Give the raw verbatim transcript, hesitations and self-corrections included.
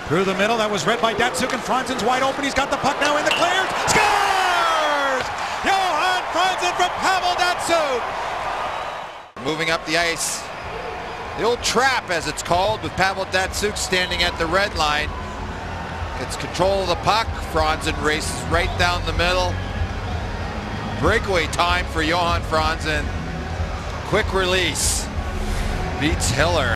Through the middle, that was read by Datsyuk, and Franzen's wide open. He's got the puck now in the clears. Scores! Johan Franzen from Pavel Datsyuk. Moving up the ice. The old trap, as it's called, with Pavel Datsyuk standing at the red line. Gets control of the puck. Franzen races right down the middle. Breakaway time for Johan Franzen. Quick release. Beats Hiller.